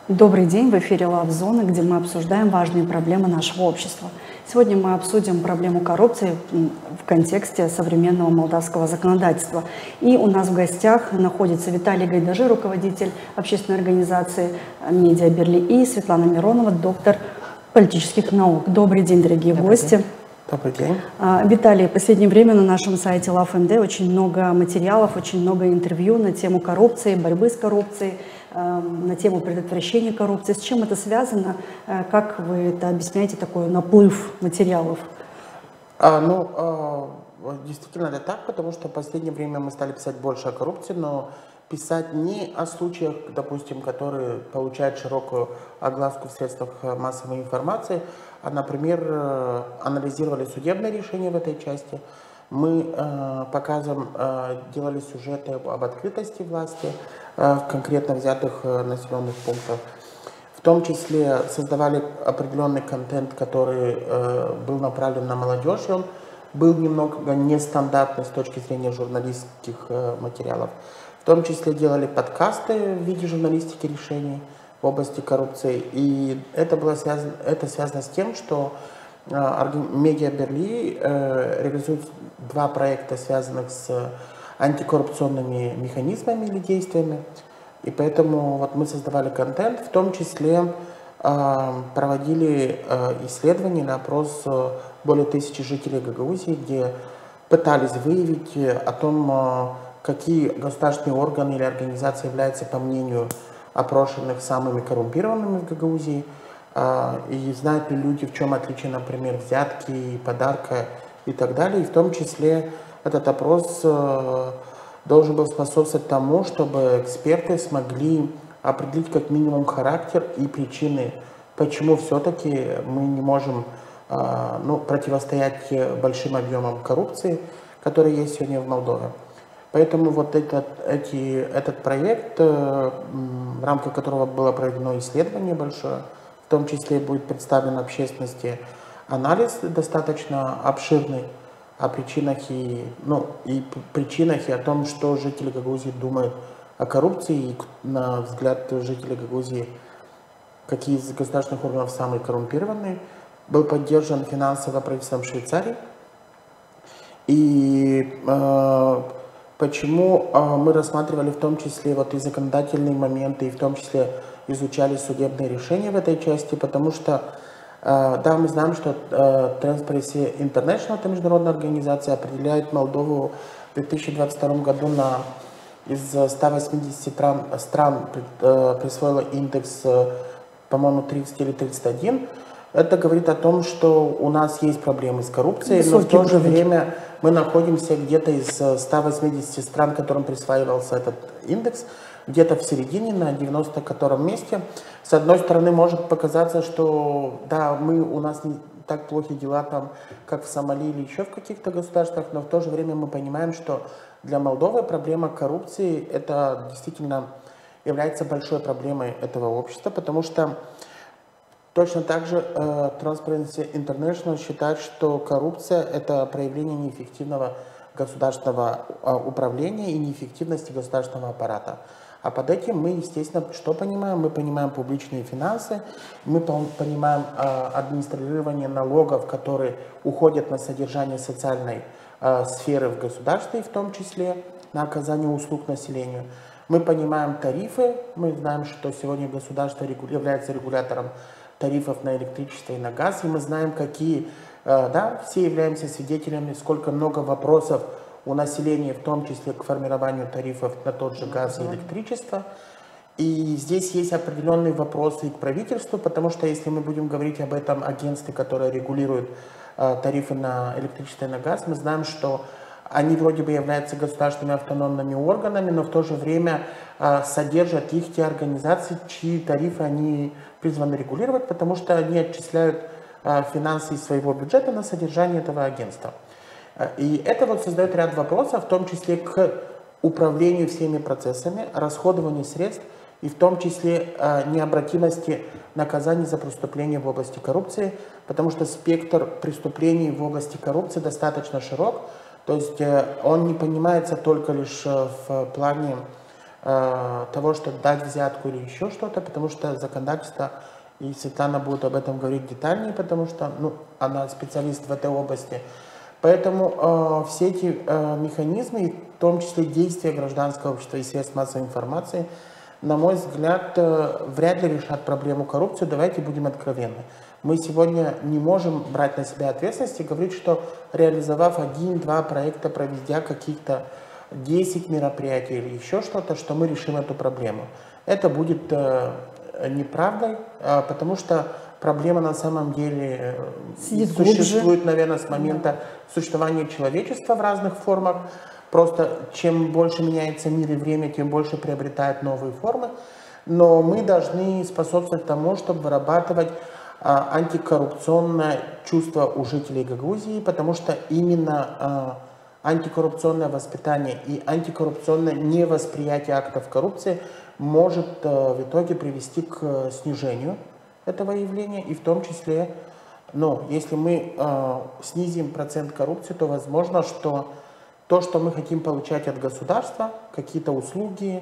Добрый день, в эфире Лавзона, где мы обсуждаем важные проблемы нашего общества. Сегодня мы обсудим проблему коррупции в контексте современного молдавского законодательства. И у нас в гостях находится Виталий Гайдажи, руководитель общественной организации «Медиа Берли», и Светлана Миронова, доктор политических наук. Добрый день, дорогие гости. Добрый день. Виталий, в последнее время на нашем сайте LoveMD очень много материалов, очень много интервью на тему коррупции, борьбы с коррупцией, на тему предотвращения коррупции. С чем это связано? Как вы это объясняете, такой наплыв материалов? Действительно это так, потому что в последнее время мы стали писать больше о коррупции, но писать не о случаях, допустим, которые получают широкую огласку в средствах массовой информации, а, например, анализировали судебные решения в этой части. Мы показываем, делали сюжеты об открытости власти в конкретно взятых населенных пунктах. В том числе создавали определенный контент, который был направлен на молодежь, и он был немного нестандартный с точки зрения журналистских материалов. В том числе делали подкасты в виде журналистики решений в области коррупции. И это связано с тем, что Медиа Берли реализует два проекта, связанных с антикоррупционными механизмами или действиями. И поэтому вот мы создавали контент, в том числе проводили исследования на опрос более 1000 жителей Гагаузии, где пытались выявить о том, какие государственные органы или организации являются, по мнению опрошенных, самыми коррумпированными в Гагаузии, и знают ли люди, в чем отличие, например, взятки, подарка и так далее. И в том числе этот опрос должен был способствовать тому, чтобы эксперты смогли определить как минимум характер и причины, почему все-таки мы не можем противостоять большим объемам коррупции, которые есть сегодня в Молдове. Поэтому вот этот проект, в рамках которого было проведено исследование большое, в том числе будет представлен общественности анализ достаточно обширный о причинах и о том, что жители Гагаузии думают о коррупции, и на взгляд жителей Гагаузии, какие из государственных органов самые коррумпированные, был поддержан финансово правительством Швейцарии. И почему мы рассматривали в том числе и законодательные моменты, и в том числе изучали судебные решения в этой части, потому что да, мы знаем, что Transparency International, это международная организация, определяет Молдову в 2022 году из 180 стран присвоила индекс, по-моему, 30 или 31. Это говорит о том, что у нас есть проблемы с коррупцией, но в то же время мы находимся где-то из 180 стран, которым присваивался этот индекс, где-то в середине, на 90 котором месте. С одной стороны, может показаться, что да, у нас не так плохи дела там, как в Сомали или еще в каких-то государствах, но в то же время мы понимаем, что для Молдовы проблема коррупции это действительно является большой проблемой этого общества, потому что точно так же Transparency International считает, что коррупция это проявление неэффективного государственного управления и неэффективности государственного аппарата. А под этим мы, естественно, что понимаем? Мы понимаем публичные финансы, мы понимаем администрирование налогов, которые уходят на содержание социальной сферы в государстве, в том числе на оказание услуг населению. Мы понимаем тарифы, мы знаем, что сегодня государство является регулятором тарифов на электричество и на газ, и мы знаем, все являемся свидетелями, сколько много вопросов у населения, в том числе к формированию тарифов на тот же газ и электричество. И здесь есть определенные вопросы и к правительству, потому что если мы будем говорить об этом агентстве, которое регулирует тарифы на электричество и на газ, мы знаем, что они вроде бы являются государственными автономными органами, но в то же время содержат их те организации, чьи тарифы они призваны регулировать, потому что они отчисляют финансы из своего бюджета на содержание этого агентства. И это создает ряд вопросов, в том числе к управлению всеми процессами, расходованию средств и в том числе необратимости наказаний за преступления в области коррупции, потому что спектр преступлений в области коррупции достаточно широк, то есть он не понимается только лишь в плане того, чтобы дать взятку или еще что-то, потому что законодательство, и Светлана будет об этом говорить детальнее, потому что она специалист в этой области. Поэтому все эти механизмы, в том числе действия гражданского общества и средств массовой информации, на мой взгляд, вряд ли решат проблему коррупции. Давайте будем откровенны. Мы сегодня не можем брать на себя ответственность и говорить, что реализовав 1-2 проекта, проведя каких-то 10 мероприятий или еще что-то, что мы решим эту проблему. Это будет неправдой, потому что проблема на самом деле существует, наверное, с момента существования человечества в разных формах. Просто чем больше меняется мир и время, тем больше приобретает новые формы. Но мы должны способствовать тому, чтобы вырабатывать антикоррупционное чувство у жителей Гагаузии, потому что именно антикоррупционное воспитание и антикоррупционное невосприятие актов коррупции может в итоге привести к снижению этого явления. И в том числе, если мы снизим процент коррупции, то возможно, что то, что мы хотим получать от государства, какие-то услуги,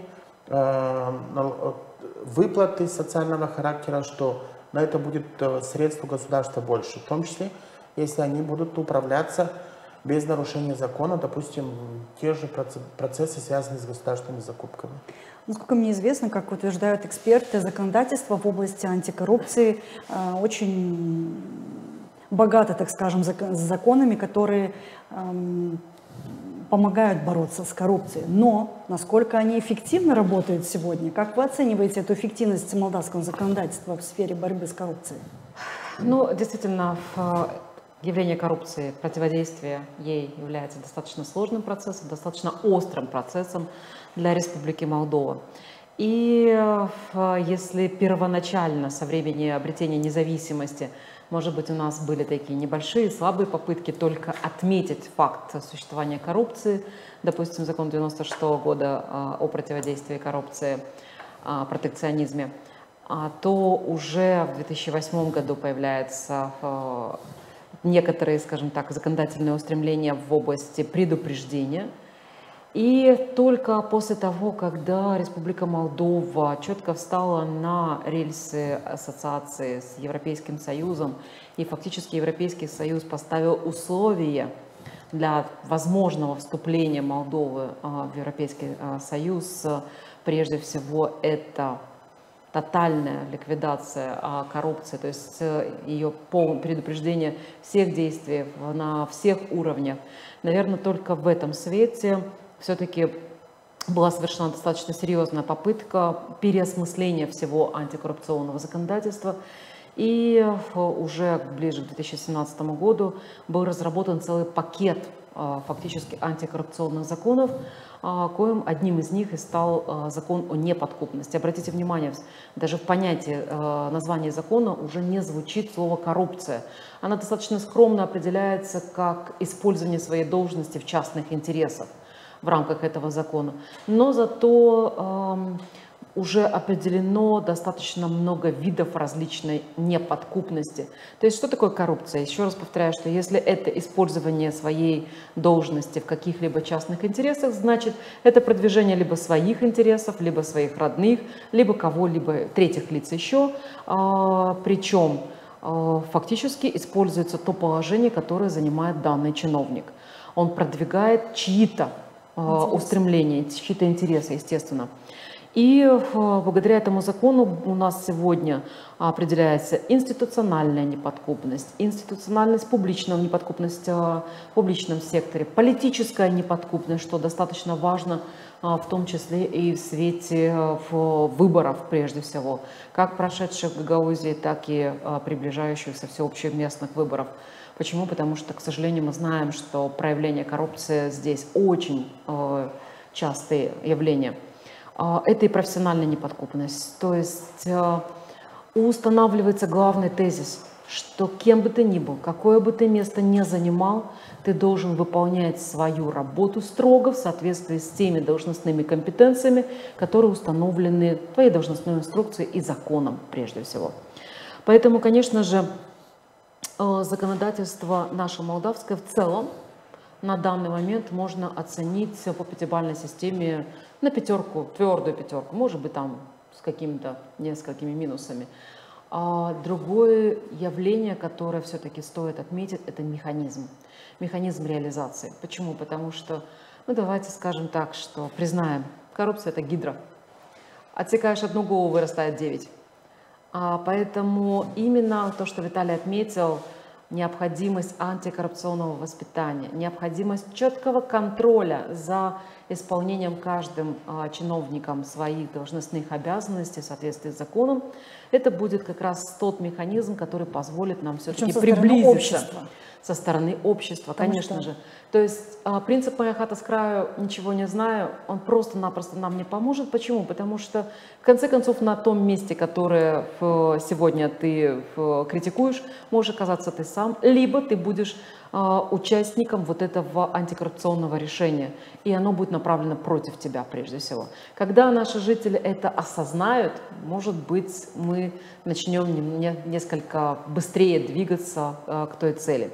выплаты социального характера, что на это будет средств у государства больше, в том числе, если они будут управляться без нарушения закона, допустим, те же процессы, связанные с государственными закупками. Насколько мне известно, как утверждают эксперты, законодательство в области антикоррупции очень богато, так скажем, законами, которые помогают бороться с коррупцией. Но насколько они эффективно работают сегодня? Как вы оцениваете эту эффективность молдавского законодательства в сфере борьбы с коррупцией? Действительно, явление коррупции, противодействие ей является достаточно сложным процессом, достаточно острым процессом для Республики Молдова. И если первоначально, со времени обретения независимости, может быть, у нас были такие небольшие, слабые попытки только отметить факт существования коррупции, допустим, закон 96 года о противодействии коррупции, протекционизме, то уже в 2008 году появляются некоторые, скажем так, законодательные устремления в области предупреждения. И только после того, когда Республика Молдова четко встала на рельсы ассоциации с Европейским Союзом, и фактически Европейский Союз поставил условия для возможного вступления Молдовы в Европейский Союз, прежде всего это тотальная ликвидация коррупции, то есть ее полное предупреждение всех действий на всех уровнях. Наверное, только в этом свете все-таки была совершена достаточно серьезная попытка переосмысления всего антикоррупционного законодательства. И уже ближе к 2017 году был разработан целый пакет фактически антикоррупционных законов, коим одним из них и стал закон о неподкупности. Обратите внимание, даже в понятии названия закона уже не звучит слово «коррупция». Она достаточно скромно определяется как использование своей должности в частных интересах в рамках этого закона. Но зато уже определено достаточно много видов различной неподкупности. То есть что такое коррупция? Еще раз повторяю, что если это использование своей должности в каких-либо частных интересах, значит это продвижение либо своих интересов, либо своих родных, либо кого-либо, третьих лиц еще. Причем фактически используется то положение, которое занимает данный чиновник. Он продвигает чьи-то устремления, чьи-то интересы, естественно. И благодаря этому закону у нас сегодня определяется институциональная неподкупность, институциональность публичная неподкупность в публичном секторе, политическая неподкупность, что достаточно важно, в том числе и в свете выборов прежде всего, как прошедших в Гагаузии, так и приближающихся всеобщих местных выборов. Почему? Потому что, к сожалению, мы знаем, что проявление коррупции здесь очень частые явления. Это и профессиональная неподкупность. То есть устанавливается главный тезис, что кем бы ты ни был, какое бы ты место ни занимал, ты должен выполнять свою работу строго в соответствии с теми должностными компетенциями, которые установлены твоей должностной инструкцией и законом прежде всего. Поэтому, конечно же, законодательство наше молдавское в целом на данный момент можно оценить по пятибалльной системе на пятерку, твердую пятерку, может быть там с какими-то несколькими минусами. А другое явление, которое все-таки стоит отметить, это механизм реализации. Почему? Потому что, ну давайте скажем так, что признаем, коррупция это гидра. Отсекаешь одну голову, вырастает 9. Поэтому именно то, что Виталий отметил, необходимость антикоррупционного воспитания, необходимость четкого контроля за исполнением каждым чиновником своих должностных обязанностей в соответствии с законом, это будет как раз тот механизм, который позволит нам все-таки приблизиться со стороны общества, конечно же. То есть принцип «моя хата с краю, ничего не знаю», он просто-напросто нам не поможет. Почему? Потому что, в конце концов, на том месте, которое сегодня ты критикуешь, можешь оказаться ты сам, либо ты будешь участником вот этого антикоррупционного решения, и оно будет направлено против тебя прежде всего. Когда наши жители это осознают, может быть, мы начнем несколько быстрее двигаться к той цели.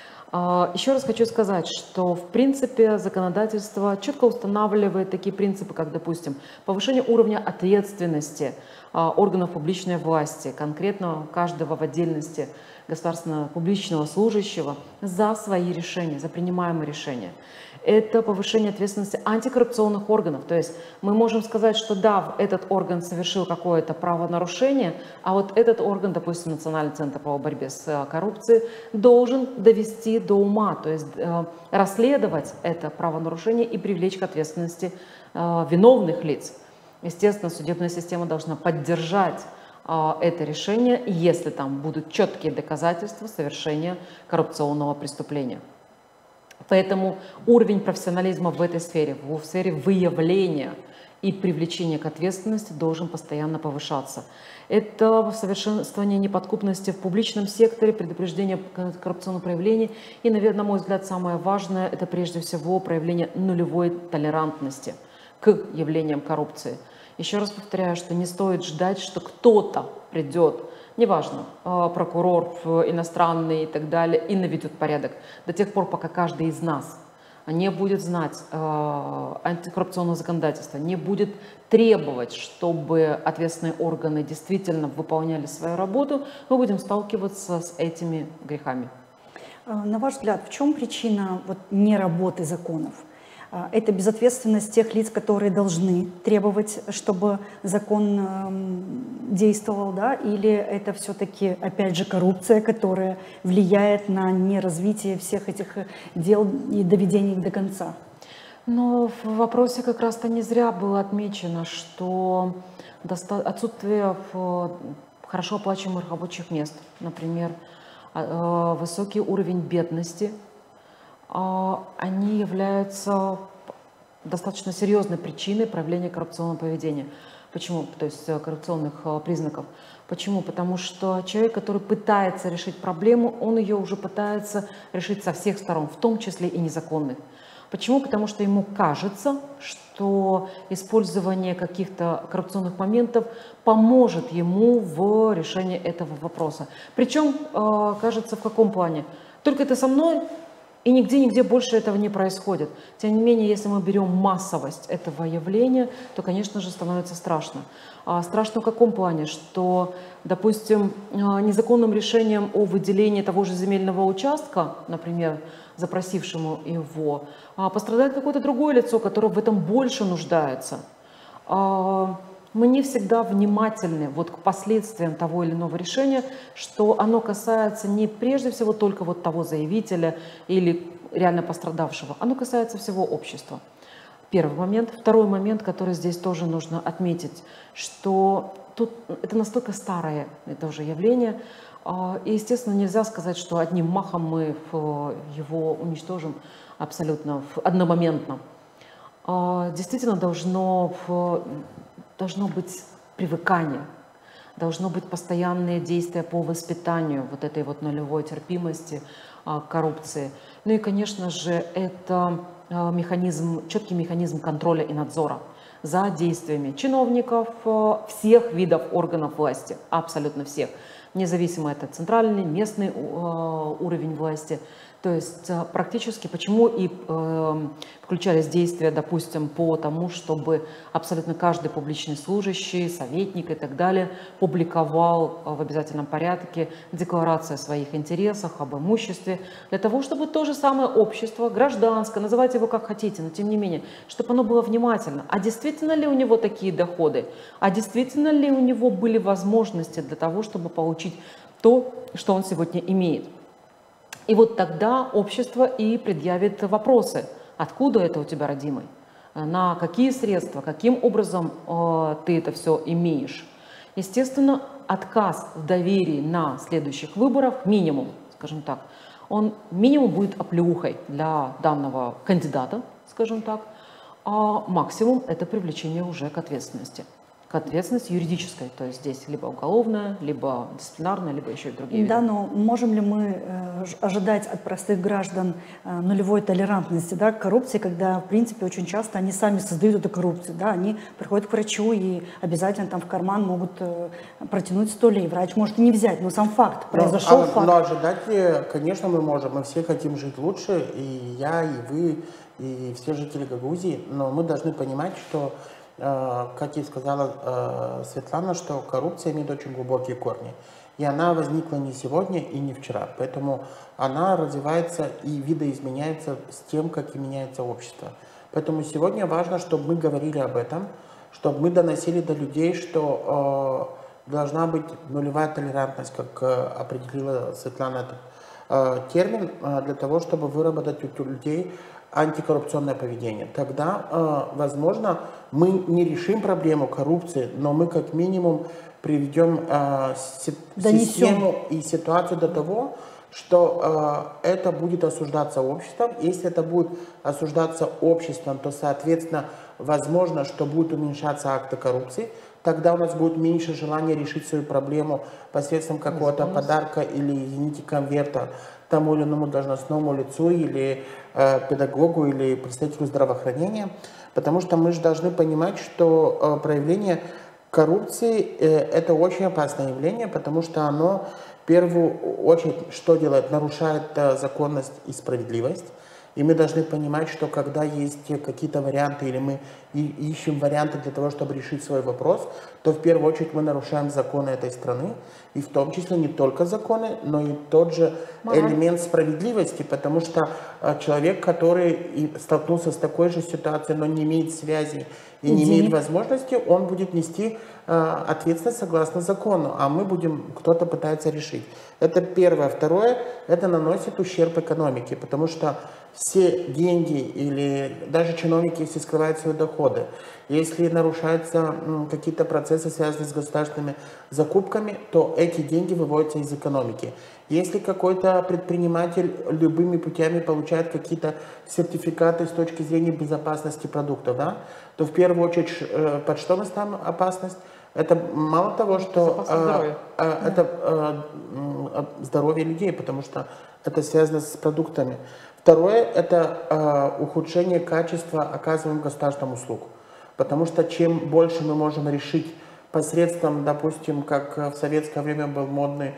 Еще раз хочу сказать, что в принципе законодательство четко устанавливает такие принципы, как, допустим, повышение уровня ответственности органов публичной власти, конкретно каждого в отдельности государственно-публичного служащего за свои решения, за принимаемые решения. Это повышение ответственности антикоррупционных органов. То есть мы можем сказать, что да, этот орган совершил какое-то правонарушение, а вот этот орган, допустим, Национальный центр по борьбе с коррупцией, должен довести до ума, то есть расследовать это правонарушение и привлечь к ответственности виновных лиц. Естественно, судебная система должна поддержать это решение, если там будут четкие доказательства совершения коррупционного преступления. Поэтому уровень профессионализма в этой сфере, в сфере выявления и привлечения к ответственности должен постоянно повышаться. Это совершенствование неподкупности в публичном секторе, предупреждение коррупционных проявлений. И, наверное, на мой взгляд, самое важное – это прежде всего проявление нулевой толерантности к явлениям коррупции. Еще раз повторяю, что не стоит ждать, что кто-то придет, неважно, прокурор иностранный и так далее, и наведет порядок, до тех пор, пока каждый из нас не будет знать антикоррупционного законодательства, не будет требовать, чтобы ответственные органы действительно выполняли свою работу, мы будем сталкиваться с этими грехами. На ваш взгляд, в чем причина неработы законов? Это безответственность тех лиц, которые должны требовать, чтобы закон действовал, да? Или это все-таки, опять же, коррупция, которая влияет на неразвитие всех этих дел и доведение их до конца? Но в вопросе как раз-то не зря было отмечено, что отсутствие хорошо оплачиваемых рабочих мест, например, высокий уровень бедности, они являются достаточно серьезной причиной проявления коррупционного поведения. Почему? То есть коррупционных признаков. Почему? Потому что человек, который пытается решить проблему, он ее уже пытается решить со всех сторон, в том числе и незаконных. Почему? Потому что ему кажется, что использование каких-то коррупционных моментов поможет ему в решении этого вопроса. Причем, кажется, в каком плане? Только ты со мной, и нигде больше этого не происходит. Тем не менее, если мы берем массовость этого явления, то, конечно же, становится страшно. Страшно в каком плане? Что, допустим, незаконным решением о выделении того же земельного участка, например, запросившему его, пострадает какое-то другое лицо, которое в этом больше нуждается. Мы не всегда внимательны к последствиям того или иного решения, что оно касается не прежде всего только того заявителя или реально пострадавшего, оно касается всего общества. Первый момент. Второй момент, который здесь тоже нужно отметить, что тут это настолько старое это уже явление, и, естественно, нельзя сказать, что одним махом мы его уничтожим абсолютно одномоментно. Действительно должно быть привыкание, должно быть постоянные действия по воспитанию этой нулевой терпимости к коррупции. Ну и, конечно же, это четкий механизм контроля и надзора за действиями чиновников всех видов органов власти, абсолютно всех, независимо это центральный, местный уровень власти. То То есть практически почему и включались действия, допустим, по тому, чтобы абсолютно каждый публичный служащий, советник и так далее публиковал в обязательном порядке декларации о своих интересах, об имуществе, для того, чтобы то же самое общество, гражданское, называйте его как хотите, но тем не менее, чтобы оно было внимательно. А действительно ли у него такие доходы? А действительно ли у него были возможности для того, чтобы получить то, что он сегодня имеет? И вот тогда общество и предъявит вопросы. Откуда это у тебя, родимый? На какие средства, каким образом ты это все имеешь? Естественно, отказ в доверии на следующих выборах, минимум, скажем так, он минимум будет оплеухой для данного кандидата, скажем так, а максимум это привлечение уже к ответственности юридической, то есть здесь либо уголовная, либо дисциплинарная, либо еще и другие виды. Да, но можем ли мы ожидать от простых граждан нулевой толерантности, да, к коррупции, когда, в принципе, очень часто они сами создают эту коррупцию, да, они приходят к врачу и обязательно там в карман могут протянуть 100 лей, врач может и не взять, но сам факт, произошел факт. Но ожидать, конечно, мы можем, мы все хотим жить лучше, и я, и вы, и все жители Гагаузии, но мы должны понимать, что как и сказала Светлана, что коррупция имеет очень глубокие корни. И она возникла не сегодня и не вчера. Поэтому она развивается и видоизменяется с тем, как и меняется общество. Поэтому сегодня важно, чтобы мы говорили об этом, чтобы мы доносили до людей, что должна быть нулевая толерантность, как определила Светлана этот термин, для того, чтобы выработать у людей антикоррупционное поведение. Тогда, возможно, мы не решим проблему коррупции, но мы как минимум приведем систему и ситуацию до того, что это будет осуждаться обществом. Если это будет осуждаться обществом, то, соответственно, возможно, что будут уменьшаться акты коррупции. Тогда у нас будет меньше желания решить свою проблему посредством какого-то подарка или, извините, конверта тому или иному должностному лицу или педагогу или представителю здравоохранения. Потому что мы же должны понимать, что проявление коррупции это очень опасное явление, потому что оно в первую очередь что делает? Нарушает законность и справедливость. И мы должны понимать, что когда есть какие-то варианты, или мы ищем варианты для того, чтобы решить свой вопрос, то в первую очередь мы нарушаем законы этой страны, и в том числе не только законы, но и тот же элемент справедливости, потому что человек, который столкнулся с такой же ситуацией, но не имеет связи и не имеет возможности, он будет нести ответственность согласно закону, а мы будем, кто-то пытается решить. Это первое. Второе, это наносит ущерб экономике, потому что все деньги или даже чиновники, если скрывают свои доходы, если нарушаются какие-то процессы, связанные с государственными закупками, то эти деньги выводятся из экономики. Если какой-то предприниматель любыми путями получает какие-то сертификаты с точки зрения безопасности продуктов, да, то в первую очередь под что мы ставим опасность? Это мало того, что это здоровье людей, потому что это связано с продуктами. Второе – это ухудшение качества оказываемых государственных услуг. Потому что чем больше мы можем решить посредством, допустим, как в советское время был модный,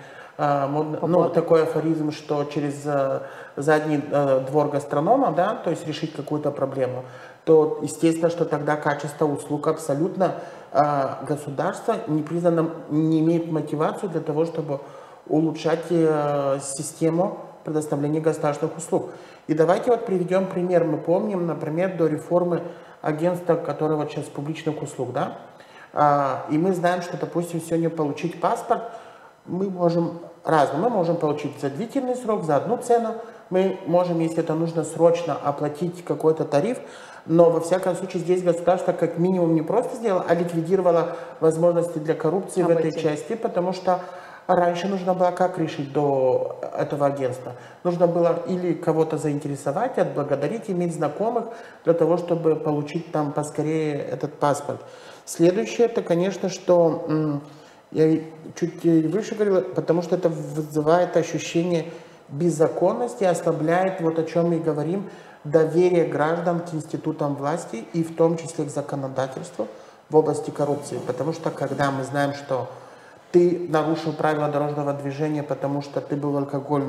такой афоризм, что через задний двор гастронома, да, то есть решить какую-то проблему, то естественно, что тогда качество услуг абсолютно государство не признано, не имеет мотивацию для того, чтобы улучшать систему предоставления государственных услуг. И давайте вот приведем пример. Мы помним, например, до реформы агентства, которое вот сейчас публичных услуг, да, и мы знаем, что, допустим, сегодня получить паспорт мы можем разным. Мы можем получить за длительный срок, за одну цену. Мы можем, если это нужно срочно, оплатить какой-то тариф. Но, во всяком случае, здесь государство как минимум не просто сделало, а ликвидировало возможности для коррупции в этой части, потому что раньше нужно было как решить до этого агентства? Нужно было или кого-то заинтересовать, отблагодарить, иметь знакомых для того, чтобы получить там поскорее этот паспорт. Следующее, это, конечно, что я чуть выше говорила, потому что это вызывает ощущение беззаконности, ослабляет, вот о чем мы и говорим, доверие граждан к институтам власти и в том числе к законодательству в области коррупции. Потому что когда мы знаем, что ты нарушил правила дорожного движения, потому что ты был в алкогольном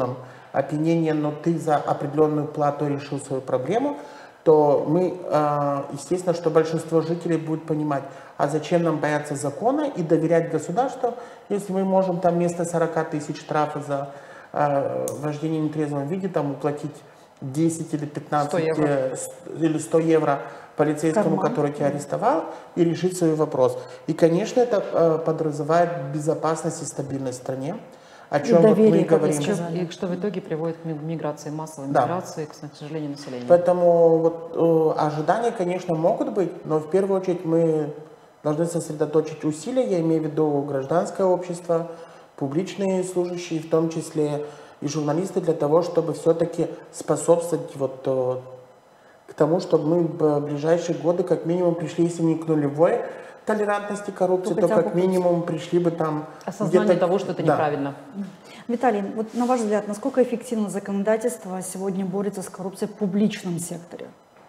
опьянение, но ты за определенную плату решил свою проблему, то мы, естественно, что большинство жителей будет понимать, а зачем нам бояться закона и доверять государству, если мы можем там вместо 40 тысяч штрафа за вождение в нетрезвом виде там уплатить 10 или 15 или 100 евро полицейскому, который тебя арестовал, и решить свой вопрос. И, конечно, это подразумевает безопасность и стабильность в стране, о чем вот мы говорим. И что в итоге приводит к миграции, массовой миграции, к сожалению, населения. Поэтому вот, ожидания, конечно, могут быть, но в первую очередь мы должны сосредоточить усилия, я имею в виду гражданское общество, публичные служащие, в том числе и журналисты, для того, чтобы все-таки способствовать вот к тому, чтобы мы в ближайшие годы как минимум пришли, если не к нулевой толерантности коррупции, то как минимум пришли бы там... Осознание того, что это неправильно. Виталий, вот на ваш взгляд, насколько эффективно законодательство сегодня борется с коррупцией в публичном секторе?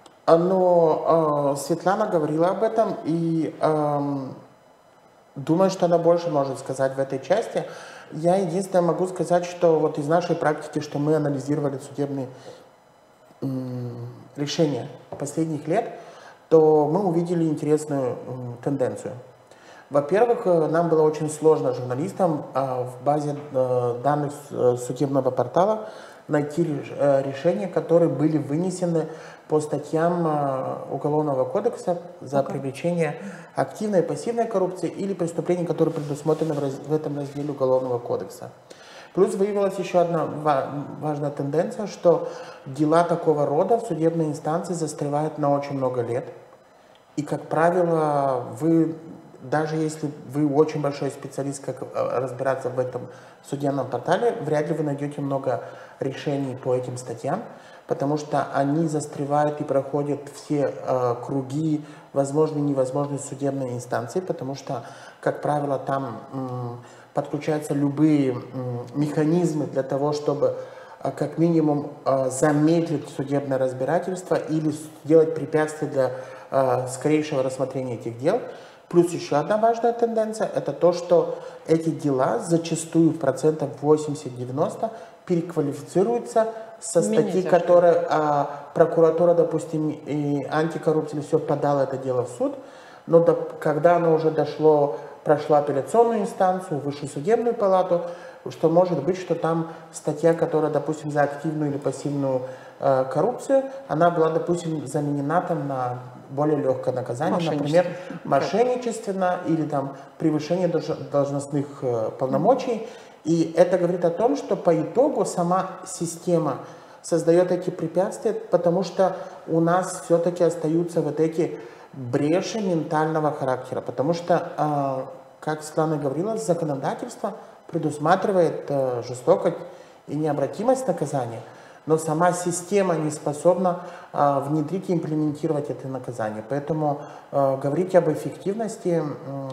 Светлана говорила об этом, и думаю, что она больше может сказать в этой части. Я единственное могу сказать, что вот из нашей практики, что мы анализировали судебные решения последних лет, то мы увидели интересную тенденцию. Во-первых, нам было очень сложно, журналистам, в базе данных судебного портала найти решения, которые были вынесены по статьям Уголовного кодекса за привлечение активной и пассивной коррупции или преступлений, которые предусмотрены в этом разделе Уголовного кодекса. Плюс выявилась еще одна важная тенденция, что дела такого рода в судебной инстанции застревают на очень много лет. И, как правило, даже если вы очень большой специалист, как разбираться в этом судебном портале, вряд ли вы найдете много решений по этим статьям, потому что они застревают и проходят все круги возможные и невозможные судебной инстанции, потому что, как правило, там подключаются любые механизмы для того, чтобы как минимум замедлить судебное разбирательство или сделать препятствия для скорейшего рассмотрения этих дел. Плюс еще одна важная тенденция – это то, что эти дела зачастую в процентах 80-90 переквалифицируются со статьи, которые прокуратура, допустим, и антикоррупция все подала это дело в суд, но когда оно уже прошло апелляционную инстанцию, высшую судебную палату, что может быть, что там статья, которая, допустим, за активную или пассивную коррупцию, она была, допустим, заменена там на более легкое наказание, например, мошенничественно или там превышение должностных полномочий. И это говорит о том, что по итогу сама система создает эти препятствия, потому что у нас все-таки остаются вот эти бреши ментального характера, потому что, как Светлана говорила, законодательство предусматривает жестокость и необратимость наказания, но сама система не способна внедрить и имплементировать это наказание. Поэтому говорить об эффективности,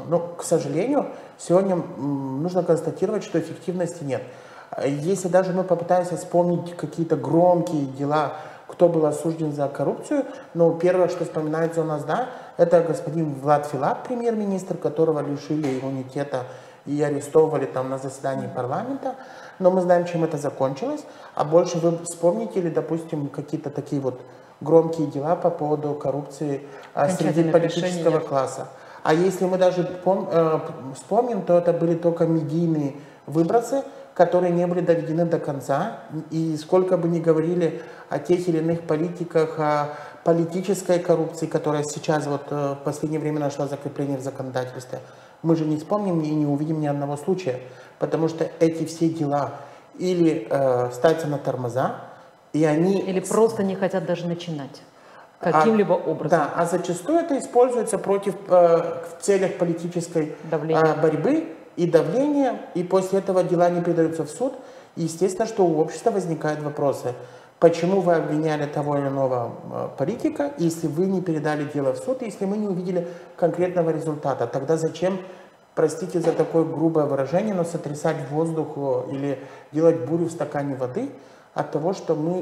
к сожалению, сегодня нужно констатировать, что эффективности нет. Если даже мы попытаемся вспомнить какие-то громкие дела, кто был осужден за коррупцию, первое, что вспоминается у нас, это господин Влад Филат, премьер-министр, которого лишили иммунитета и арестовывали там на заседании парламента. Но мы знаем, чем это закончилось. А больше вы вспомните или, допустим, какие-то такие вот громкие дела по поводу коррупции среди политического класса. А если мы даже вспомним, то это были только медийные выбросы, которые не были доведены до конца. И сколько бы ни говорили о тех или иных политиках, о политической коррупции, которая сейчас вот в последнее время нашла закрепление в законодательстве, мы же не вспомним и не увидим ни одного случая, потому что эти все дела или ставятся на тормоза, и они... Или просто не хотят даже начинать каким-либо образом. Да, а зачастую это используется в целях политической борьбы и давления, и после этого дела не передаются в суд. И естественно, что у общества возникают вопросы. Почему вы обвиняли того или иного политика, если вы не передали дело в суд, если мы не увидели конкретного результата? Тогда зачем, простите за такое грубое выражение, но сотрясать воздух или делать бурю в стакане воды от того, что мы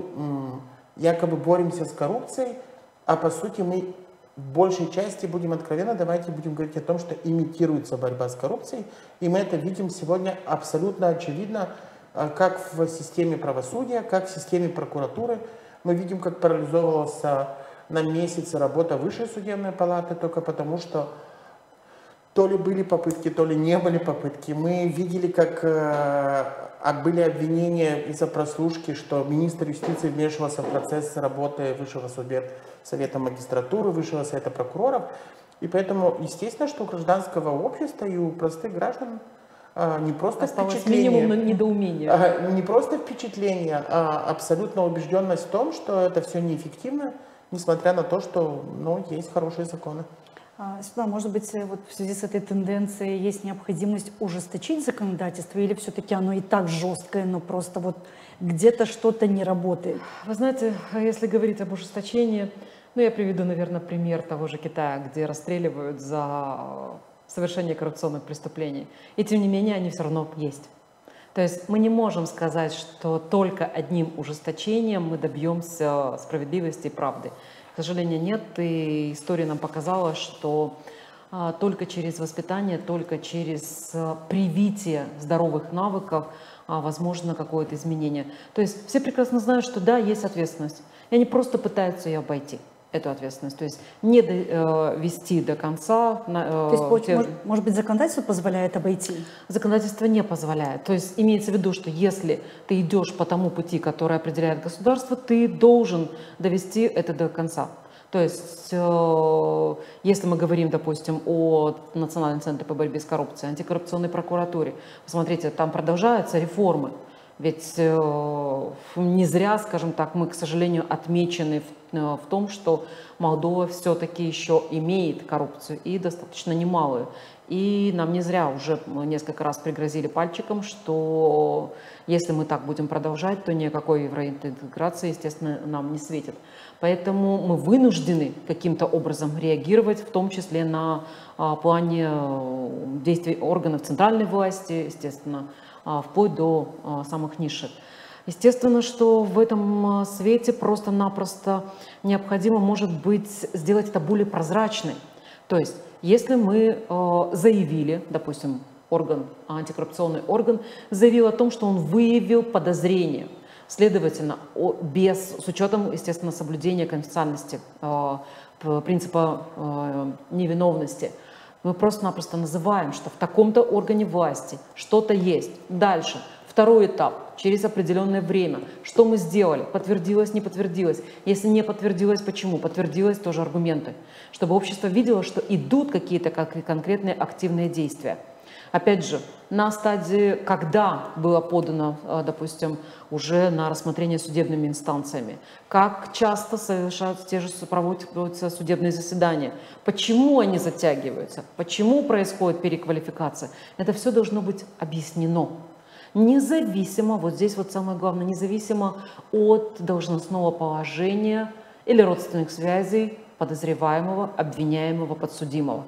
якобы боремся с коррупцией, а по сути мы в большей части, будем откровенно, давайте будем говорить о том, что имитируется борьба с коррупцией, и мы это видим сегодня абсолютно очевидно как в системе правосудия, как в системе прокуратуры. Мы видим, как парализовалась на месяцы работа Высшей судебной палаты, только потому что то ли были попытки, то ли не были попытки. Мы видели, как были обвинения из-за прослушки, что министр юстиции вмешивался в процесс работы Высшего совета магистратуры, Высшего совета прокуроров. И поэтому, естественно, что у гражданского общества и у простых граждан не просто осталось впечатление, минимум недоумения. Не просто впечатление, а абсолютно убежденность в том, что это все неэффективно, несмотря на то, что есть хорошие законы. Светлана, может быть, вот в связи с этой тенденцией есть необходимость ужесточить законодательство, или все-таки оно и так жесткое, но просто вот где-то что-то не работает? Вы знаете, если говорить об ужесточении, я приведу, наверное, пример того же Китая, где расстреливают за совершение коррупционных преступлений. И тем не менее они все равно есть. То есть мы не можем сказать, что только одним ужесточением мы добьемся справедливости и правды. К сожалению, нет. И история нам показала, что только через воспитание, только через привитие здоровых навыков возможно какое-то изменение. То есть все прекрасно знают, что да, есть ответственность. И они просто пытаются ее обойти, эту ответственность. То есть не довести до конца. То есть, может быть, законодательство позволяет обойти? Законодательство не позволяет. То есть имеется в виду, что если ты идешь по тому пути, который определяет государство, ты должен довести это до конца. То есть, если мы говорим, допустим, о Национальном центре по борьбе с коррупцией, антикоррупционной прокуратуре, посмотрите, там продолжаются реформы. Ведь не зря, скажем так, мы, к сожалению, отмечены в том, что Молдова все-таки еще имеет коррупцию, и достаточно немалую. И нам не зря уже несколько раз пригрозили пальчиком, что если мы так будем продолжать, то никакой евроинтеграции, естественно, нам не светит. Поэтому мы вынуждены каким-то образом реагировать, в том числе на плане действий органов центральной власти, естественно, вплоть до самых низших. Естественно, что в этом свете просто-напросто необходимо, может быть, сделать это более прозрачным. То есть, если мы заявили, допустим, антикоррупционный орган заявил о том, что он выявил подозрение, следовательно, с учетом, естественно, соблюдения конфиденциальности, принципа невиновности, мы просто-напросто называем, что в таком-то органе власти что-то есть. Дальше, второй этап, через определенное время. Что мы сделали? Подтвердилось, не подтвердилось? Если не подтвердилось, почему? Подтвердилось, тоже аргументы. Чтобы общество видело, что идут какие-то конкретные активные действия. Опять же, на стадии, когда было подано, допустим, уже на рассмотрение судебными инстанциями, как часто проводятся судебные заседания, почему они затягиваются, почему происходит переквалификация, это все должно быть объяснено. Независимо, вот здесь вот самое главное, независимо от должностного положения или родственных связей подозреваемого, обвиняемого, подсудимого.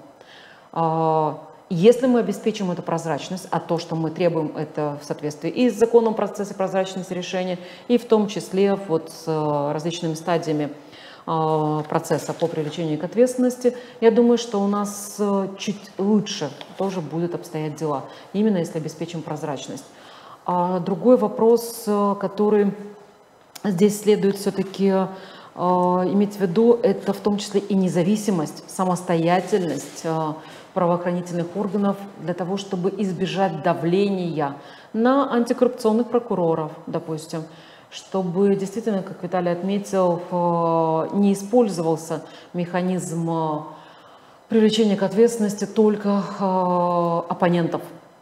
Если мы обеспечим эту прозрачность, а то, что мы требуем, это в соответствии и с законом процесса прозрачности решения, и в том числе вот с различными стадиями процесса по привлечению к ответственности, я думаю, что у нас чуть лучше тоже будут обстоять дела, именно если обеспечим прозрачность. Другой вопрос, который здесь следует все-таки иметь в виду, это в том числе и независимость, самостоятельность правоохранительных органов для того, чтобы избежать давления на антикоррупционных прокуроров, допустим, чтобы действительно, как Виталий отметил, не использовался механизм привлечения к ответственности только оппонентов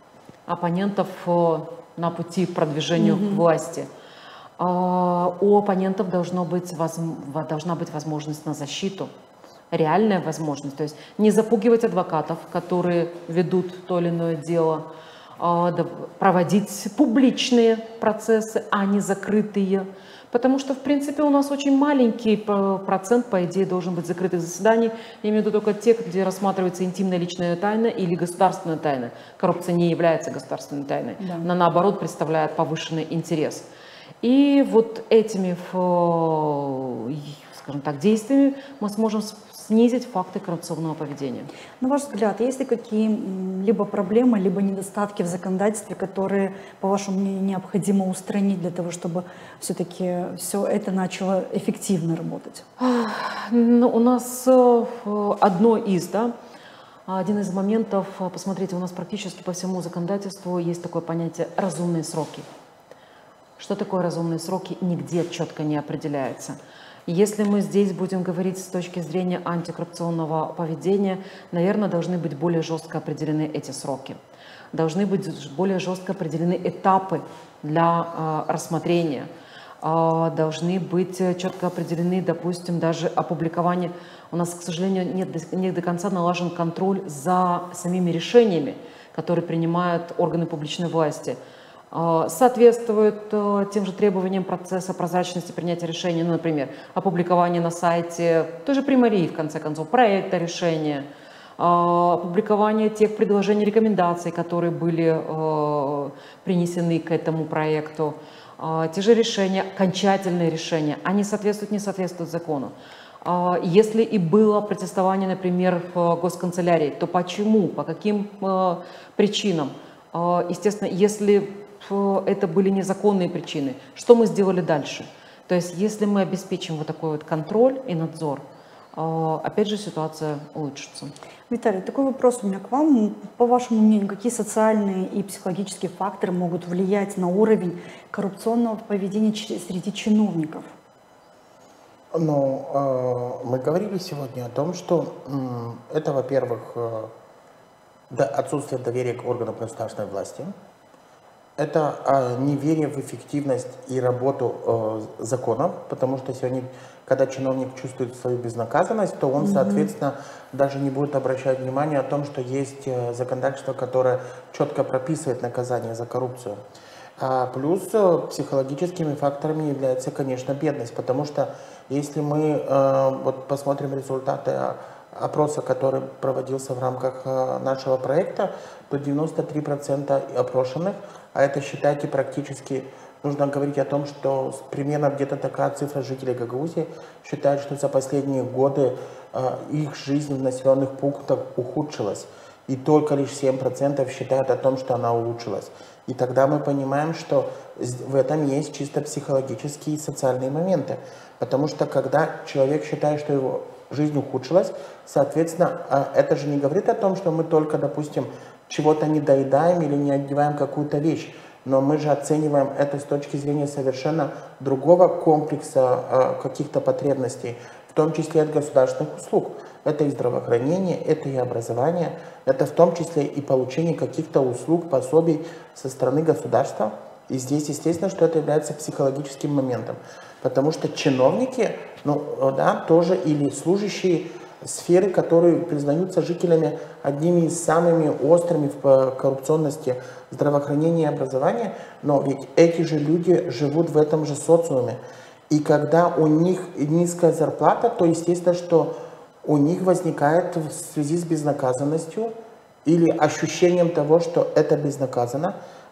на пути к продвижению к власти. У оппонентов должна быть возможность на защиту, реальная возможность. То есть не запугивать адвокатов, которые ведут то или иное дело, проводить публичные процессы, а не закрытые. Потому что, в принципе, у нас очень маленький процент, по идее, должен быть закрытых заседаний. Я имею в виду только те, где рассматривается интимная личная тайна или государственная тайна. Коррупция не является государственной тайной. Да. Она, наоборот, представляет повышенный интерес. И вот этими, скажем так, действиями мы сможем снизить факты коррупционного поведения. На ваш взгляд, есть ли какие-либо проблемы, либо недостатки в законодательстве, которые, по вашему мнению, необходимо устранить для того, чтобы все-таки все это начало эффективно работать? Ну, у нас один из моментов, посмотрите, у нас практически по всему законодательству есть такое понятие «разумные сроки». Что такое разумные сроки, нигде четко не определяется. Если мы здесь будем говорить с точки зрения антикоррупционного поведения, наверное, должны быть более жестко определены эти сроки. Должны быть более жестко определены этапы для рассмотрения. Должны быть четко определены, допустим, даже опубликование. У нас, к сожалению, не до конца налажен контроль за самими решениями, которые принимают органы публичной власти. Соответствует тем же требованиям процесса прозрачности принятия решений, ну, например, опубликование на сайте той же Примарии, в конце концов, проекта решения, опубликование тех предложений, рекомендаций, которые были принесены к этому проекту, те же решения, окончательные решения, они соответствуют, не соответствуют закону. Если и было протестование, например, в госканцелярии, то почему, по каким причинам? Естественно, если это были незаконные причины, что мы сделали дальше? То есть, если мы обеспечим вот такой вот контроль и надзор, опять же, ситуация улучшится. Виталий, такой вопрос у меня к вам. По вашему мнению, какие социальные и психологические факторы могут влиять на уровень коррупционного поведения среди чиновников? Ну, мы говорили сегодня о том, что это, во-первых, отсутствие доверия к органам государственной власти. Это неверие в эффективность и работу законов, потому что сегодня, когда чиновник чувствует свою безнаказанность, то он, соответственно, даже не будет обращать внимание о том, что есть законодательство, которое четко прописывает наказание за коррупцию. Плюс психологическими факторами является, конечно, бедность, потому что если мы вот посмотрим результаты опроса, который проводился в рамках нашего проекта, то 93% опрошенных, а это, считайте, практически, нужно говорить о том, что примерно где-то такая цифра жителей Гагаузии считают, что за последние годы их жизнь в населенных пунктах ухудшилась. И только лишь 7% считают о том, что она улучшилась. И тогда мы понимаем, что в этом есть чисто психологические и социальные моменты. Потому что когда человек считает, что его жизнь ухудшилась, соответственно, это же не говорит о том, что мы только, допустим, чего-то не доедаем или не одеваем какую-то вещь. Но мы же оцениваем это с точки зрения совершенно другого комплекса каких-то потребностей, в том числе от государственных услуг. Это и здравоохранение, это и образование, это в том числе и получение каких-то услуг, пособий со стороны государства. И здесь, естественно, что это является психологическим моментом. Потому что чиновники, ну, да, тоже или служащие сферы, которые признаются жителями одними из самыми острыми в коррупционности здравоохранения и образования, но ведь эти же люди живут в этом же социуме. И когда у них низкая зарплата, то естественно, что у них возникает в связи с безнаказанностью или ощущением того, что это безнаказанно,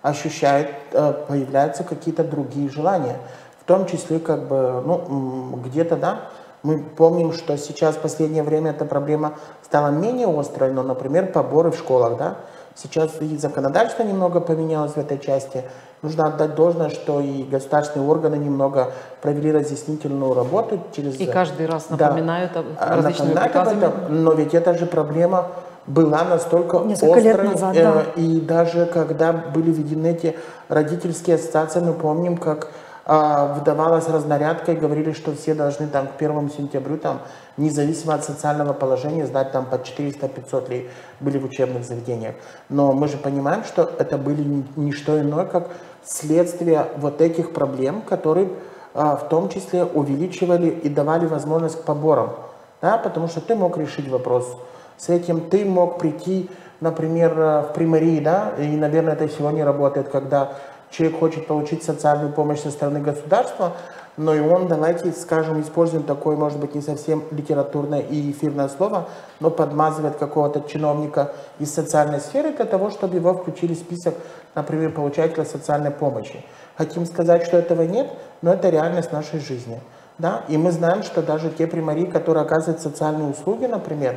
появляются какие-то другие желания. В том числе, как бы, ну, где-то, да, мы помним, что сейчас в последнее время эта проблема стала менее острой, но, например, поборы в школах, да, сейчас и законодательство немного поменялось в этой части. Нужно отдать должное, что и государственные органы немного провели разъяснительную работу. И каждый раз напоминают различными приказами. Но ведь эта же проблема была настолько несколько острой, лет назад, да. И даже когда были введены эти родительские ассоциации, мы помним, как выдавалась разнарядка и говорили, что все должны там к 1 сентября, там, независимо от социального положения, сдать там по 400-500 ли были в учебных заведениях. Но мы же понимаем, что это были не что иное, как следствие вот этих проблем, которые в том числе увеличивали и давали возможность к поборам. Да? Потому что ты мог решить вопрос с этим, ты мог прийти, например, в Примарии, да, и, наверное, это сегодня работает, когда человек хочет получить социальную помощь со стороны государства, но и он, давайте скажем, используем такое, может быть, не совсем литературное и эфирное слово, но подмазывает какого-то чиновника из социальной сферы для того, чтобы его включили в список например, получателя социальной помощи. Хотим сказать, что этого нет, но это реальность нашей жизни. Да? И мы знаем, что даже те примари, которые оказывают социальные услуги, например,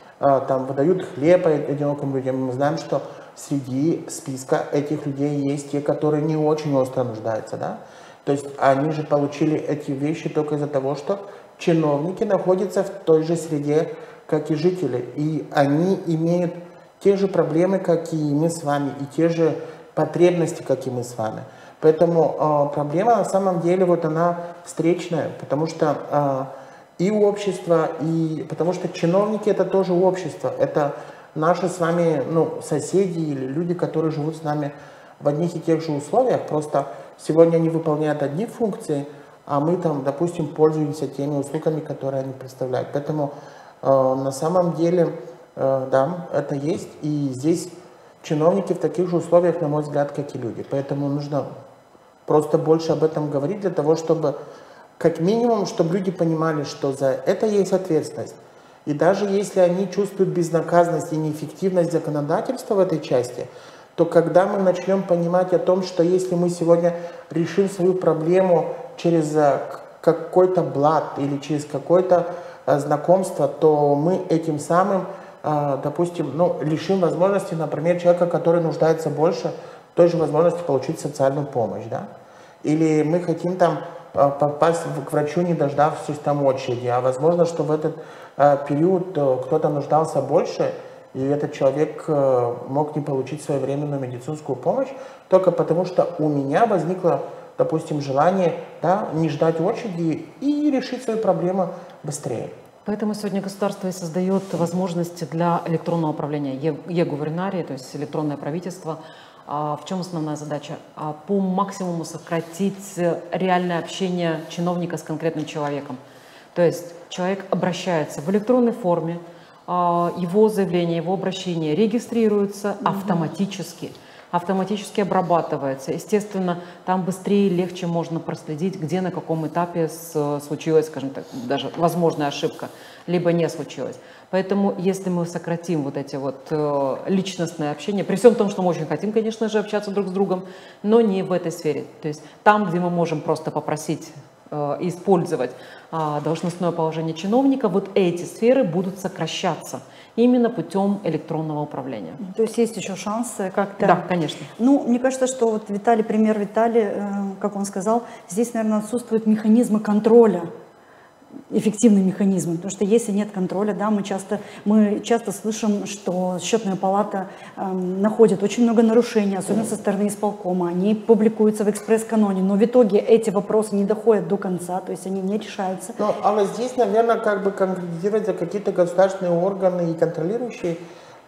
там выдают хлеб одиноким людям, мы знаем, что среди списка этих людей есть те, которые не очень остро нуждаются. Да? То есть они же получили эти вещи только из-за того, что чиновники находятся в той же среде, как и жители. И они имеют те же проблемы, как и мы с вами, и те же потребности, как и мы с вами. Поэтому проблема на самом деле вот она встречная, потому что и общество, и потому что чиновники это тоже общество, это наши с вами соседи или люди, которые живут с нами в одних и тех же условиях, просто сегодня они выполняют одни функции, а мы там, допустим, пользуемся теми услугами, которые они представляют. Поэтому на самом деле, да, это есть, и здесь чиновники в таких же условиях, на мой взгляд, как и люди. Поэтому нужно просто больше об этом говорить, для того, чтобы, как минимум, чтобы люди понимали, что за это есть ответственность. И даже если они чувствуют безнаказанность и неэффективность законодательства в этой части, то когда мы начнем понимать о том, что если мы сегодня решим свою проблему через какой-то блат или через какое-то знакомство, то мы этим самым, допустим, лишим возможности, например, человека, который нуждается больше, той же возможности получить социальную помощь, да? Или мы хотим там попасть к врачу, не дождавшись там очереди, а возможно, что в этот период кто-то нуждался больше, и этот человек мог не получить своевременную медицинскую помощь, только потому что у меня возникло, допустим, желание, да, не ждать очереди и решить свою проблему быстрее. Поэтому сегодня государство и создает возможности для электронного управления, e-гувернарии, то есть электронное правительство. В чем основная задача? По максимуму сократить реальное общение чиновника с конкретным человеком. То есть человек обращается в электронной форме, его заявление, его обращение регистрируется автоматически обрабатывается. Естественно, там быстрее и легче можно проследить, где, на каком этапе случилась, скажем так, даже возможная ошибка, либо не случилась. Поэтому, если мы сократим вот эти вот личностные общения, при всем том, что мы очень хотим, конечно же, общаться друг с другом, но не в этой сфере. То есть там, где мы можем просто попросить использовать должностное положение чиновника, вот эти сферы будут сокращаться именно путем электронного управления. То есть есть еще шансы как-то... Да, конечно. Мне кажется, что вот пример Виталий, как он сказал, здесь, наверное, отсутствуют механизмы контроля, эффективные механизмы, потому что если нет контроля, да, мы часто слышим, что Счетная палата находит очень много нарушений, особенно со стороны исполкома, они публикуются в экспресс-каноне, но в итоге эти вопросы не доходят до конца, то есть они не решаются. А здесь, наверное, конкретизировать за какие-то государственные органы и контролирующие,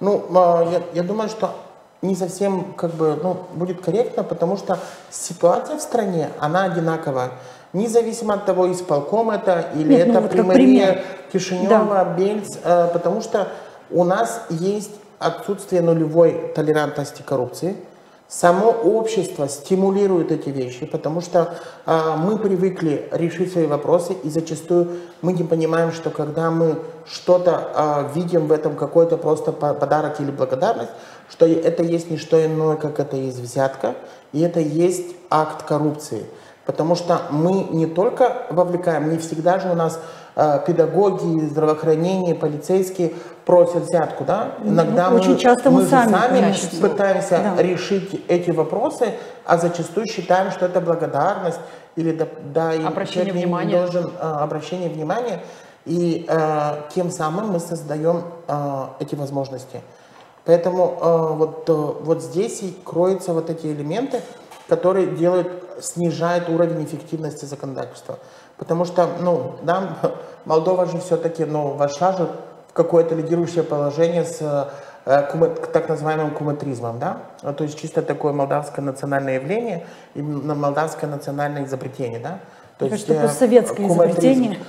я думаю, что не совсем будет корректно, потому что ситуация в стране, она одинаковая. Независимо от того, исполком это или это примария Кишинева, Бельц, потому что у нас есть отсутствие нулевой толерантности коррупции. Само общество стимулирует эти вещи, потому что мы привыкли решить свои вопросы, и зачастую мы не понимаем, что когда мы что-то видим в этом какой-то просто подарок или благодарность, что это есть не что иное, как это есть взятка, и это есть акт коррупции. Потому что мы не только вовлекаем, не всегда же у нас педагоги, здравоохранение, полицейские просят взятку, да? Иногда очень часто мы сами пытаемся решить эти вопросы, а зачастую считаем, что это благодарность или обращение внимания. Должен обращение внимания, и тем самым мы создаем эти возможности. Поэтому вот здесь и кроются вот эти элементы, которые снижают уровень эффективности законодательства. Потому что, Молдова же все-таки, вошла же в какое-то лидирующее положение с так называемым кумытризмом, да? То есть чисто такое молдавское национальное явление и молдавское национальное изобретение, да? То есть постсоветское изобретение.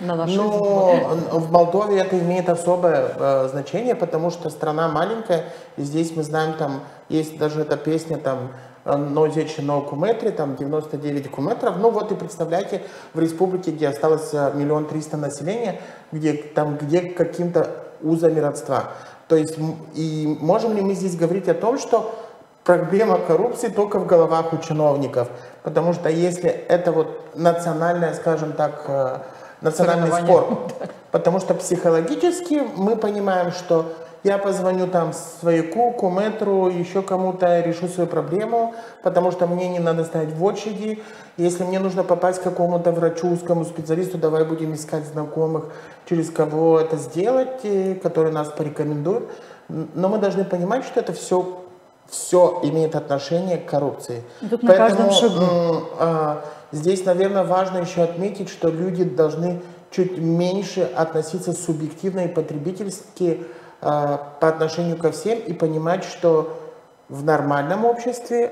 В Молдове это имеет особое значение, потому что страна маленькая, и здесь мы знаем, там есть даже эта песня, там, «Нозечи но куметри», там 99 куметров. И представляете, в республике, где осталось 1 300 000 населения, где каким-то узами родства. То есть, и можем ли мы здесь говорить о том, что проблема коррупции только в головах у чиновников. Потому что если это вот национальное, скажем так, национальный спор, потому что психологически мы понимаем, что я позвоню там свояку, куметру, еще кому-то, решу свою проблему, потому что мне не надо стоять в очереди. Если мне нужно попасть к какому-то врачу, узкому специалисту, давай будем искать знакомых, через кого это сделать, которые нас порекомендуют. Но мы должны понимать, что это все имеет отношение к коррупции. Тут на каждом шагу. Здесь, наверное, важно еще отметить, что люди должны чуть меньше относиться субъективно и потребительски по отношению ко всем и понимать, что в нормальном обществе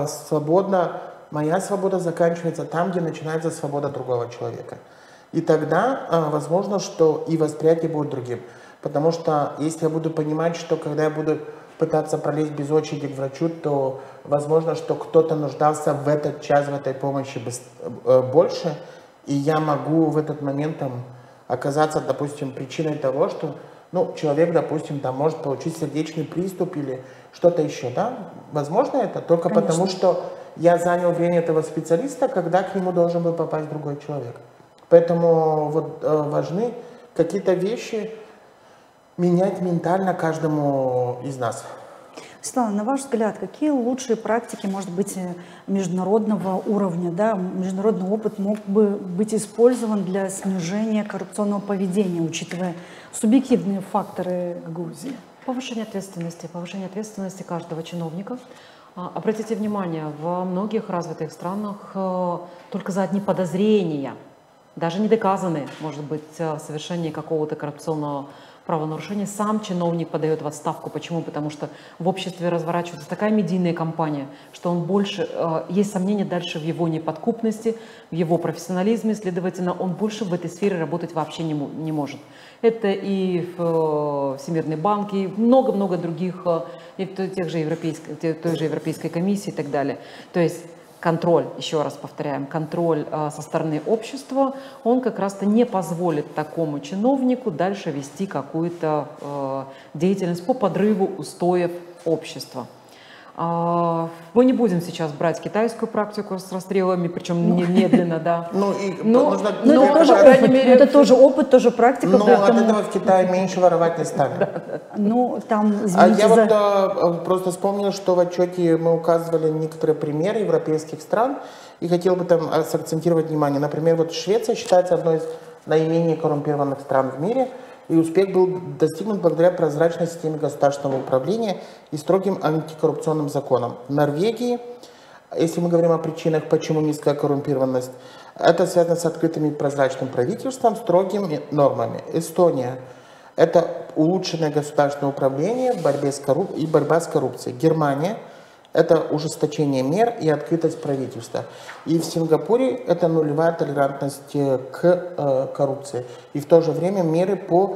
моя свобода заканчивается там, где начинается свобода другого человека. И тогда возможно, что и восприятие будет другим. Потому что если я буду понимать, что когда я буду пытаться пролезть без очереди к врачу, то возможно, что кто-то нуждался в этот час в этой помощи больше, и я могу в этот момент оказаться, допустим, причиной того, что человек, допустим, может получить сердечный приступ или что-то еще, да? Возможно это только Конечно. потому, что я занял время этого специалиста, когда к нему должен был попасть другой человек. Поэтому важны какие-то вещи менять ментально каждому из нас. Светлана, на ваш взгляд, какие лучшие практики, может быть, международного уровня, да, международный опыт мог бы быть использован для снижения коррупционного поведения, учитывая субъективные факторы Грузии? Повышение ответственности каждого чиновника. Обратите внимание, во многих развитых странах только за одни подозрения, даже не доказанные, может быть, совершение какого-то коррупционного правонарушения, сам чиновник подает в отставку. Почему? Потому что в обществе разворачивается такая медийная кампания, что он больше, есть сомнения дальше в его неподкупности, в его профессионализме, следовательно, он больше в этой сфере работать вообще не может. Это и Всемирный банк, и много-много других, и той же Европейской комиссии и так далее. То есть контроль, еще раз повторяем, контроль со стороны общества, он как раз-то не позволит такому чиновнику дальше вести какую-то деятельность по подрыву устоев общества. Мы не будем сейчас брать китайскую практику с расстрелами, причем немедленно, да. Это тоже опыт, тоже практика. От этого в Китае меньше воровать не стали. Я просто вспомнил, что в отчете мы указывали некоторые примеры европейских стран, и хотел бы там сакцентировать внимание. Например, Швеция считается одной из наименее коррумпированных стран в мире, и успех был достигнут благодаря прозрачной системе государственного управления и строгим антикоррупционным законам. В Норвегии, если мы говорим о причинах, почему низкая коррумпированность, это связано с открытым и прозрачным правительством, строгими нормами. Эстония – это улучшенное государственное управление и борьба с коррупцией. Германия – это ужесточение мер и открытость правительства. И в Сингапуре это нулевая толерантность к коррупции. И в то же время меры по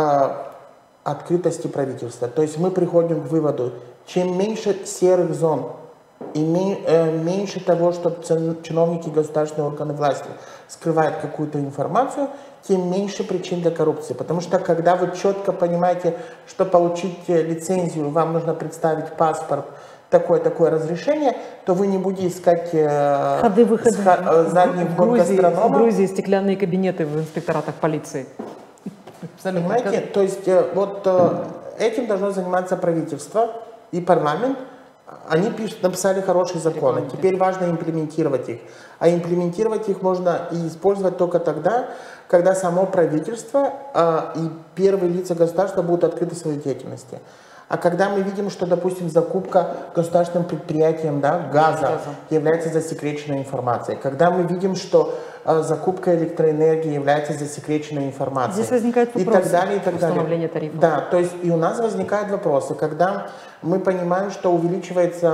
открытости правительства. То есть мы приходим к выводу, чем меньше серых зон и меньше того, что чиновники и государственные органы власти скрывают какую-то информацию, тем меньше причин для коррупции. Потому что когда вы четко понимаете, что получить лицензию, вам нужно представить паспорт, такое разрешение, то вы не будете искать ходы-выходы. Задний вход гастронома. В Грузии стеклянные кабинеты в инспекторатах полиции. Понимаете? То есть этим должно заниматься правительство и парламент. Они написали хорошие законы. Теперь важно имплементировать их. А имплементировать их можно и использовать только тогда, когда само правительство и первые лица государства будут открыты в своей деятельности. А когда мы видим, что, допустим, закупка государственным предприятием газа является засекреченной информацией, когда мы видим, что закупка электроэнергии является засекреченной информацией, здесь возникает вопрос. И так далее, и так далее. Установление тарифов. Да, то есть и у нас возникают вопросы, когда мы понимаем, что увеличивается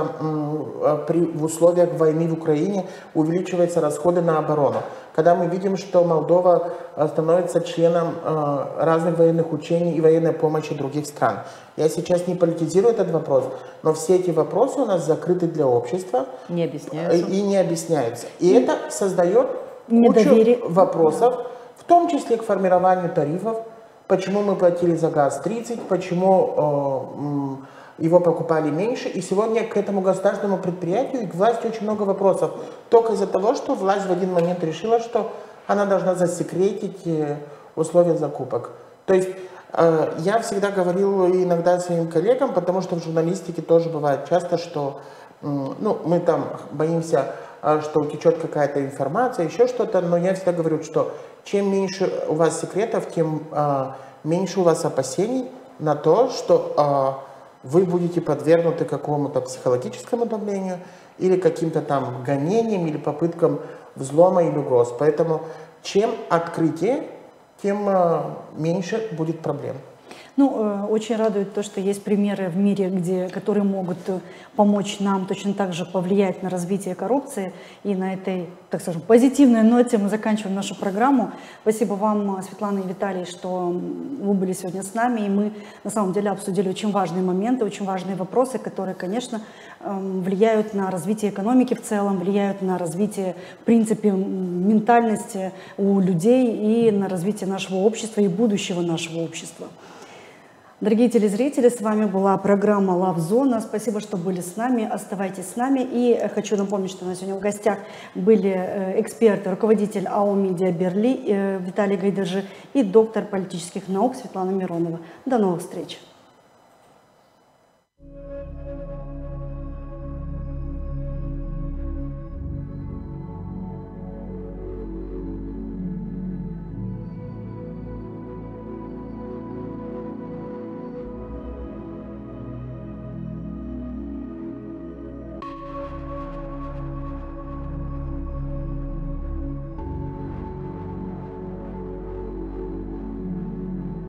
в условиях войны в Украине, увеличиваются расходы на оборону. Когда мы видим, что Молдова становится членом разных военных учений и военной помощи других стран. Я сейчас не политизирую этот вопрос, но все эти вопросы у нас закрыты для общества. Не объясняются. И не объясняются. И это создает кучу вопросов, в том числе к формированию тарифов. Почему мы платили за газ 30, почему его покупали меньше, и сегодня к этому государственному предприятию и к власти очень много вопросов. Только из-за того, что власть в один момент решила, что она должна засекретить условия закупок. То есть я всегда говорил иногда своим коллегам, потому что в журналистике тоже бывает часто, что мы там боимся, что утечет какая-то информация, еще что-то, но я всегда говорю, что чем меньше у вас секретов, тем меньше у вас опасений на то, что вы будете подвергнуты какому-то психологическому давлению или каким-то там гонениям или попыткам взлома или угроз. Поэтому чем открытие, тем меньше будет проблем. Очень радует то, что есть примеры в мире, которые могут помочь нам точно так же повлиять на развитие коррупции. И на этой, так скажем, позитивной ноте мы заканчиваем нашу программу. Спасибо вам, Светлана и Виталий, что вы были сегодня с нами. И мы на самом деле обсудили очень важные моменты, очень важные вопросы, которые, конечно, влияют на развитие экономики в целом, влияют на развитие, в принципе, ментальности у людей и на развитие нашего общества и будущего нашего общества. Дорогие телезрители, с вами была программа «Лавзона». Спасибо, что были с нами. Оставайтесь с нами. И хочу напомнить, что у нас сегодня в гостях были эксперты, руководитель АО «Медиа Берли» Виталий Гайдержи и доктор политических наук Светлана Миронова. До новых встреч!